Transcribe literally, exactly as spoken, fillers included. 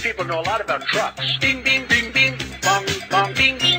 people know a lot about trucks. Ding, ding, ding, ding, bong, bong, ding.